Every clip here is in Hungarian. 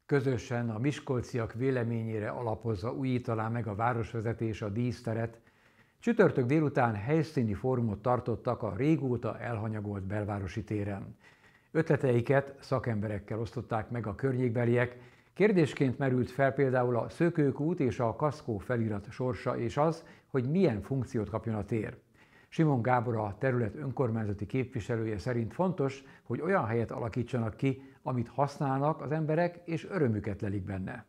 Közösen a miskolciak véleményére alapozva újítaná meg a városvezetés a díszteret. Csütörtök délután helyszíni fórumot tartottak a régóta elhanyagolt belvárosi téren. Ötleteiket szakemberekkel osztották meg a környékbeliek. Kérdésként merült fel például a Szökőkút és a Kaszkó felirat sorsa és az, hogy milyen funkciót kapjon a tér. Simon Gábor, a terület önkormányzati képviselője szerint fontos, hogy olyan helyet alakítsanak ki, amit használnak az emberek, és örömüket lelik benne.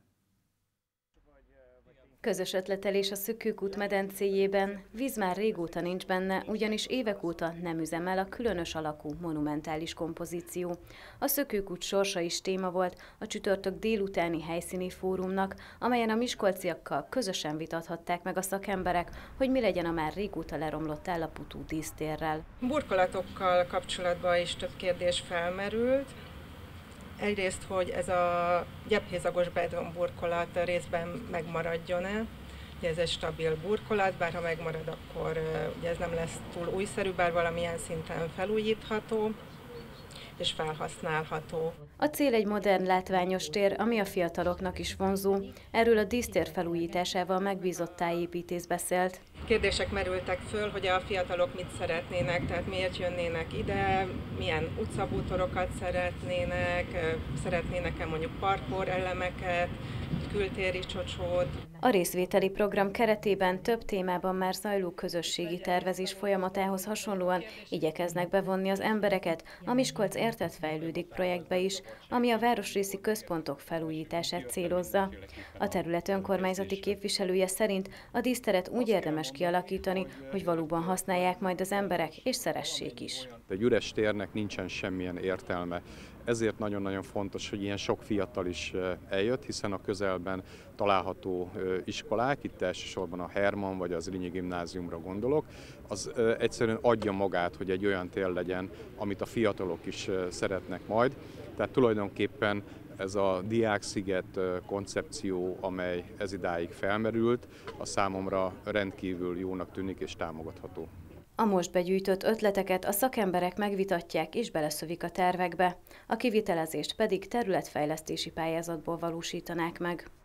Közös ötletelés a Szökőkút medencéjében. Víz már régóta nincs benne, ugyanis évek óta nem üzemel a különös alakú monumentális kompozíció. A Szökőkút sorsa is téma volt a csütörtök délutáni helyszíni fórumnak, amelyen a miskolciakkal közösen vitathatták meg a szakemberek, hogy mi legyen a már régóta leromlott állapotú dísztérrel. Burkolatokkal kapcsolatban is több kérdés felmerült. Egyrészt, hogy ez a gyephézagos betonburkolat részben megmaradjon-e. Ugye ez egy stabil burkolat, bár ha megmarad, akkor ugye ez nem lesz túl újszerű, bár valamilyen szinten felújítható és felhasználható. A cél egy modern, látványos tér, ami a fiataloknak is vonzó. Erről a dísztér felújításával megbízott tájépítész beszélt. Kérdések merültek föl, hogy a fiatalok mit szeretnének, tehát miért jönnének ide, milyen utcabútorokat szeretnének-e mondjuk parkour elemeket, kültéri csocsót. A részvételi program keretében több témában már zajló közösségi tervezés folyamatához hasonlóan igyekeznek bevonni az embereket a Miskolc Érted Fejlődik projektbe is, ami a városrészi központok felújítását célozza. A terület önkormányzati képviselője szerint a díszteret úgy érdemes kialakítani, hogy valóban használják majd az emberek, és szeressék is. Egy üres térnek nincsen semmilyen értelme. Ezért nagyon-nagyon fontos, hogy ilyen sok fiatal is eljött, hiszen a közelben található iskolák, itt elsősorban a Herman vagy az Rényi gimnáziumra gondolok, az egyszerűen adja magát, hogy egy olyan tér legyen, amit a fiatalok is szeretnek majd. Tehát tulajdonképpen ez a diáksziget koncepció, amely ezidáig felmerült, a számomra rendkívül jónak tűnik és támogatható. A most begyűjtött ötleteket a szakemberek megvitatják és beleszövik a tervekbe, a kivitelezést pedig területfejlesztési pályázatból valósítanák meg.